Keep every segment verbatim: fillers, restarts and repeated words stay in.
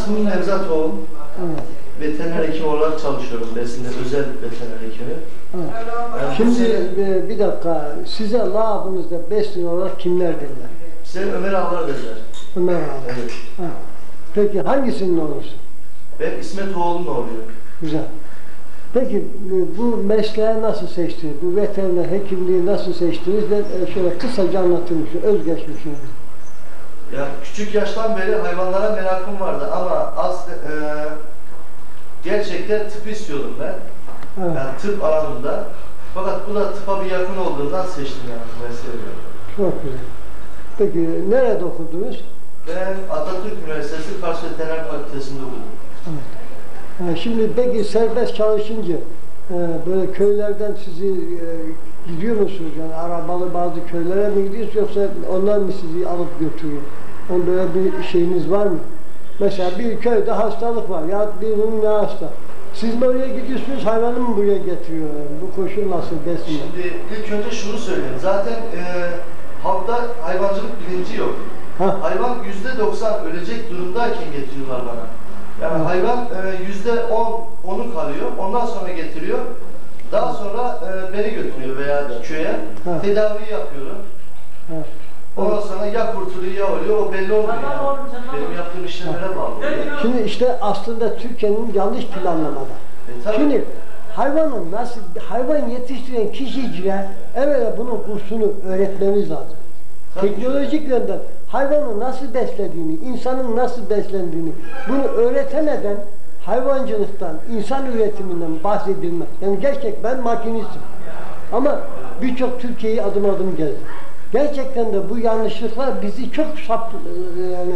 İsmim Nevzat Oğul. Evet. Veteriner hekim olarak çalışıyorum Besinde, özel veteriner hekimi. Evet. Yani Şimdi sene, e, bir dakika, size lakabınızda Besin olarak kimler derler? size Ömer Ağlar dediler. Ömer abi. Evet. Ha. Peki hangisinin olursun? Ben İsmet Oğul'un oğluyum. Güzel. Peki bu- bu mesleği nasıl seçtiniz? Bu veteriner hekimliği nasıl seçtiniz? De e, şöyle kısaca anlatır mısın? Özgeçmişinizi. Ya küçük yaştan beri hayvanlara merakım vardı ama az e, gerçekten tıp istiyordum ben. Evet. Yani tıp alanında. Fakat bu da tıpa bir yakın olduğundan seçtim yani bu mesleği. Çok güzel. Peki nerede okudunuz? Ben Atatürk Üniversitesi Kars Veteriner Fakültesi'nde okudum. Evet. Ha, şimdi peki serbest çalışınca e, böyle köylerden sizi e, gidiyor musunuz? Yani arabalı bazı köylere mi gidiyorsunuz yoksa onlar mı sizi alıp götürüyor? Onun böyle bir şeyiniz var mı? Mesela bir köyde hastalık var ya birinin ne hasta? Siz mi oraya gidiyorsunuz, hayvanı mı buraya getiriyorlar? Bu koşul nasıl desin? Şimdi ilk önce şunu söyleyeyim. Zaten e, halkta hayvancılık bilinci yok. Ha. Hayvan yüzde doksan ölecek durumdayken getiriyorlar bana. Yani Ha. hayvan yüzde on, onu kalıyor. Ondan sonra getiriyor. Daha sonra e, beni götürüyor veya köye. Ha. Tedavi yapıyorum. Ha. Ondan sonra ya kurtuluyor ya oluyor. O belli olmuyor yani. Benim yaptığım işlemlere bağlı oluyor. Şimdi işte aslında Türkiye'nin yanlış planlamada. E, tabii. Şimdi hayvanın nasıl, hayvan yetiştiren kişicilere evvela bunun kursunu öğretmemiz lazım. Tabii. Teknolojik yönden hayvanı nasıl beslediğini, insanın nasıl beslendiğini bunu öğretemeden hayvancılıktan, insan üretiminden bahsedilmez. Yani gerçek ben makinistim. Ama birçok Türkiye'yi adım adım gezdim. Gerçekten de bu yanlışlıklar bizi çok sap, yani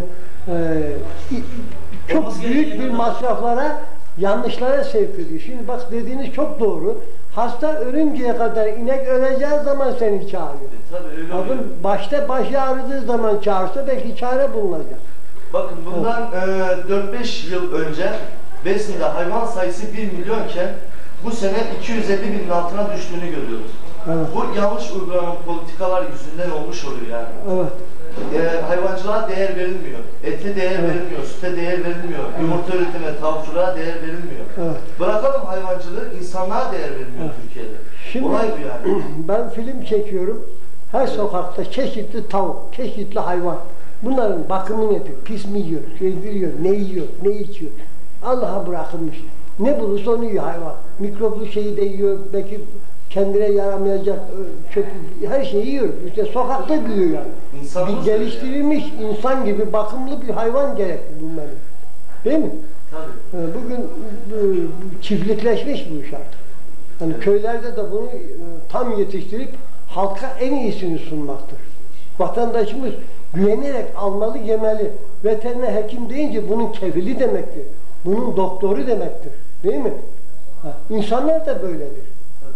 e, çok büyük bir masraflara, yanlışlara sevk ediyor. Şimdi bak dediğiniz çok doğru. Hasta ölünceye kadar inek öleceği zaman seni çağırıyor. E, tabii öyle oluyor. Bakın başta başı ağrıdığı zaman çağırsa belki çare bulunacak. Bakın bundan e, dört beş yıl önce Besin'de hayvan sayısı bir milyonken bu sene iki yüz elli binin altına düştüğünü görüyoruz. Evet. Bu yanlış uygulanan politikalar yüzünden olmuş oluyor yani. Evet. E, hayvancılığa değer verilmiyor. Ete değer Evet. verilmiyor, süte değer verilmiyor, Evet. yumurta üretimine, tavukçuluğa değer verilmiyor. Evet. Bırakalım hayvancılığı, insanlığa değer verilmiyor Evet. Türkiye'de. Şimdi Olay bu yani. ben film çekiyorum. Her sokakta çeşitli tavuk, çeşitli hayvan. Bunların bakımını yapıyor. Pis mi yiyor, şey yiyor, ne yiyor, ne içiyor. Allah'a bırakılmış. Ne bulursa onu yiyor hayvan. Mikroplu şeyi de yiyor, belki kendine yaramayacak çöp, her şeyi yiyor. İşte sokakta büyüyor yani. İnsanımız bir öyle geliştirilmiş insan gibi bakımlı bir hayvan gerekli bunların. Değil mi? Tabii. Ee, Bugün bu, çiftlikleşmiş bu iş artık. Yani Evet. köylerde de bunu e, tam yetiştirip halka en iyisini sunmaktır. Vatandaşımız güvenerek almalı, yemeli. Veteriner hekim deyince bunun kefili demektir. Bunun doktoru demektir. Değil mi? Ha, İnsanlar da böyledir.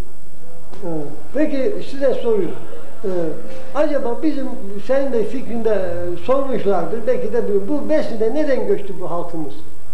Ha, Peki size soruyorum. Ee, acaba bizim senin de fikrinde e, sormuşlardır. Belki de bu, bu Besin'de neden göçtü bu halkımız?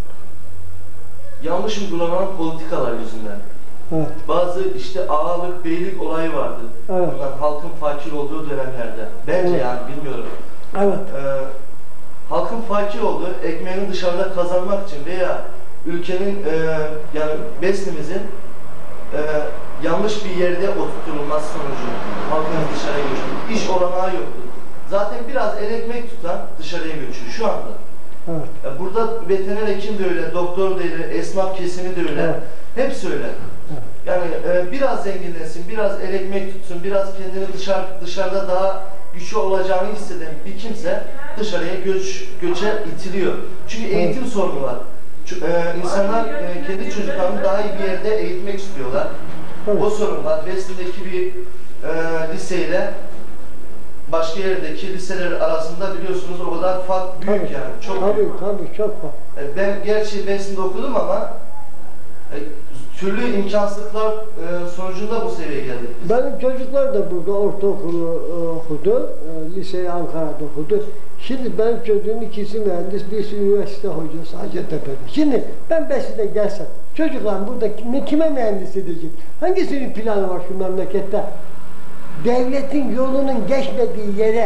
Yanlış uygulanan politikalar yüzünden. Evet. Bazı işte ağalık, beylik olayı vardı. Evet. Bunlar halkın fakir olduğu dönemlerde. Bence Evet. yani bilmiyorum. Evet. Ee, halkın fakir olduğu, ekmeğini dışarıda kazanmak için veya ülkenin e, yani Besnimizin e, yanlış bir yerde oturtulması sonucu halkın dışarıya göçtü. İş olanağı yoktu. Zaten biraz el ekmek tutan dışarıya göçüyor şu anda. Evet. Ya burada veteriner hekim de öyle, doktor da öyle, esnaf kesimi de öyle. Evet. Hepsi öyle. Yani e, biraz zenginleşsin, biraz el ekmek tutsun, biraz kendini dışarı, dışarıda daha güçlü olacağını hisseden bir kimse dışarıya göç, göçe itiliyor. Çünkü eğitim evet. sorunu var. Ç e, insanlar e, kendi çocuklarını daha iyi bir yerde eğitmek istiyorlar. Evet. O sorun var. Besni'deki bir e, liseyle başka yerdeki liseler arasında biliyorsunuz o kadar fark büyük Tabii. yani. Çok Tabii büyük. tabii çok fark. E, ben gerçi Besni'de okudum ama e, türlü imkansızlıklar e, sonucunda bu seviyeye geldik. Benim çocuklar da burada ortaokulu e, okudu, e, liseyi Ankara'da okudu. Şimdi benim çocuğum ikisi mühendis, birisi üniversite hocası Hacettepe'de. Şimdi ben Besin'e gelsem, çocuklar burada kime, kime mühendis edecek? Hangisinin planı var şu memlekette? Devletin yolunun geçmediği yere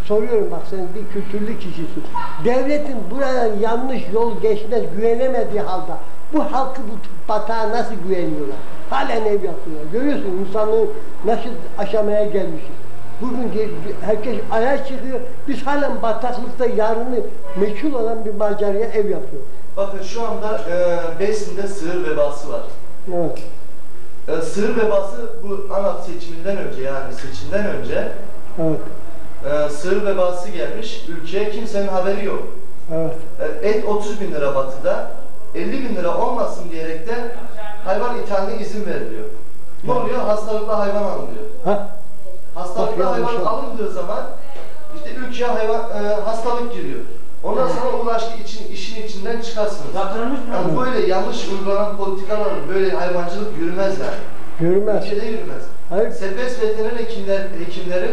Soruyorum bak, sen bir kültürlü kişisin. Devletin buraya yanlış yol geçmez güvenemediği halde bu halkı bu batağa nasıl güveniyorlar? Halen ev yapıyorlar. Görüyorsun insanlığı nasıl aşamaya gelmişiz. Bugün herkes ayağa çıkıyor. Biz halen bataklıkta yarını meçhul olan bir maceraya ev yapıyoruz. Bakın şu anda e, Beysin'de sığır vebası var. Evet. E, sığır vebası bu ANAP seçiminden önce, yani seçimden önce Evet. e, sığır vebası gelmiş. Ülkeye kimsenin haberi yok. Evet. E, et otuz bin lira batıda, elli bin lira olmasın diyerek de hayvan ithaline izin veriliyor. Ne oluyor? Hastalıklı hayvan alınıyor. Ha? Hastalıklı Bak, hayvan yanlış alındığı zaman işte ülkeye hayvan e, hastalık giriyor. Ondan sonra ulaştı için işin içinden çıkarsınız. Yani böyle yanlış uygulanan politikalarla böyle hayvancılık yürümez yani. Yürümez. Ülkede yürümez. Hayır. Serbest veteriner hekimler, hekimleri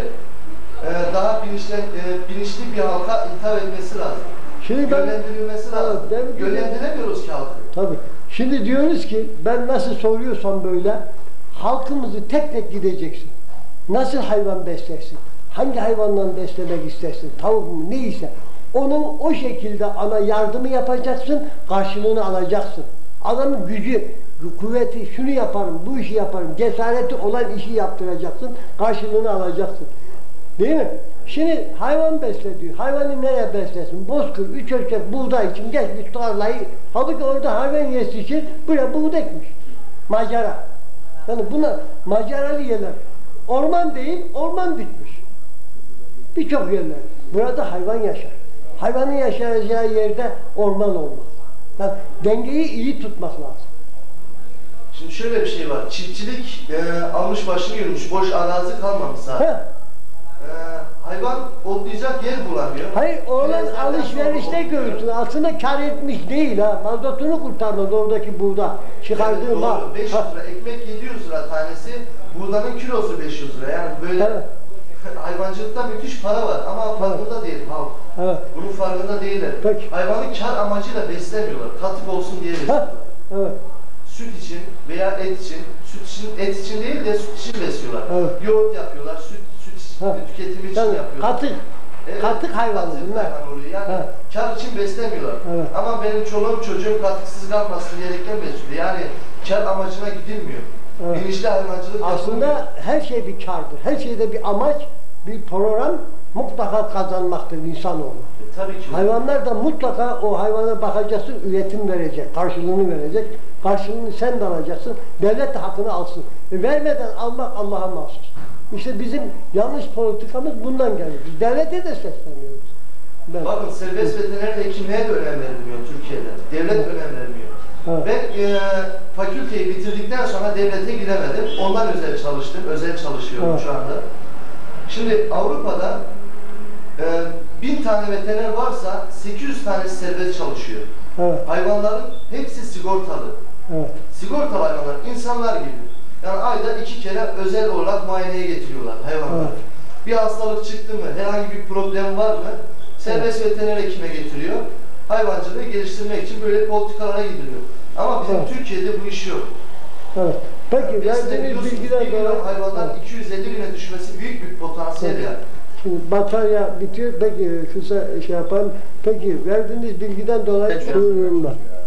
e, daha bilinçli, e, bilinçli bir halka hitap etmesi lazım. Şimdi ben, Yönlendirilmesi lazım. Evet, Yönlendiremiyoruz ki halkı. tabii. Şimdi diyoruz ki ben nasıl soruyorsam böyle halkımızı tek tek gideceksin. Nasıl hayvan beslersin? Hangi hayvandan beslemek istersin? Tavuk mu? Neyse. Onun o şekilde ana yardımı yapacaksın, karşılığını alacaksın. Adamın gücü, kuvveti, şunu yaparım, bu işi yaparım, cesareti olan işi yaptıracaksın, karşılığını alacaksın. Değil mi? Şimdi hayvan besle diyor. Hayvanı nereye beslesin? Bozkır, üç ölçek buğday için geçmiş tarlayı. Halbuki orada hayvan yesi için buraya buğday ekmiş. Macera. Yani buna maceralı yerler. Orman değil, orman bitmiş. Birçok yerler. Burada hayvan yaşar. Hayvanın yaşayacağı yerde orman olmaz. Yani dengeyi iyi tutmak lazım. Şimdi şöyle bir şey var. Çiftçilik e, almış başını yürümüş. Boş arazi kalmamış zaten. Ha. E, hayvan otlayacak yer bulamıyor. Hayır, oğlan Birazdan alışverişte sonra görürsün. Aslında kar etmiş değil ha. Mazotunu kurtarmaz oradaki buğda. Çıkardığı evet, mal. doğru. beş yüz lira. Ekmek yedi yüz lira tanesi. Buğdanın kilosu beş yüz lira. Yani böyle Evet. hayvancılıkta müthiş para var ama farkında değil halk. Evet. Bunun farkında değiller. Peki. Hayvanı kar amacıyla beslemiyorlar. Katık olsun diye besliyorlar. Ha. Evet. Süt için veya et için, süt için, et için değil de süt için besliyorlar. Evet. Yoğurt yapıyorlar, süt, süt Ha. tüketimi için Yani yapıyorlar. katık. Evet, Katık hayvanı katık bunlar. hayvan oluyor. Yani Ha. kar için beslemiyorlar. Evet. Ama benim çoluğum çocuğum katıksız kalmasın diyerekten besliyor. Yani kar amacına gidilmiyor. Evet. Bilinçli hayvancılık Aslında yapılmıyor. her şey bir kardır. Her şeyde bir amaç, bir program mutlaka kazanmaktır insanoğlu. E, tabii ki. Hayvanlar da mutlaka o hayvana bakacaksın, üretim verecek, karşılığını verecek. Karşılığını sen de alacaksın, devlet de hakkını alsın. E, vermeden almak Allah'a mahsus. İşte bizim yanlış politikamız bundan geliyor. Biz devlete de sesleniyoruz. Ben. Bakın serbest veteriner hekimliğe de önem verilmiyor Türkiye'de. Devlet Evet. önem vermiyor. Evet. Ben e, fakülteyi bitirdikten sonra devlete giremedim. Ondan özel çalıştım. Özel çalışıyorum Evet. şu anda. Şimdi Avrupa'da e, bin tane veteriner varsa sekiz yüz tanesi serbest çalışıyor. Evet. Hayvanların hepsi sigortalı. Evet. Sigortalı hayvanlar, insanlar gibi. Yani ayda iki kere özel olarak muayeneye getiriyorlar hayvanlar. Evet. Bir hastalık çıktı mı, herhangi bir problem var mı, serbest veteriner hekime getiriyor. Hayvancılığı geliştirmek için böyle politikalara gidiliyor. Ama bizim Evet. Türkiye'de bu iş yok. Evet. Peki verdiğiniz bilgiden bir milyon dolayı... hayvandan Evet. iki yüz elli bine düşmesi büyük bir potansiyel Evet. yani. Şimdi batarya bitiyor. Peki kısa şey yapalım. Peki verdiğiniz bilgiden dolayı Peki. buyurun.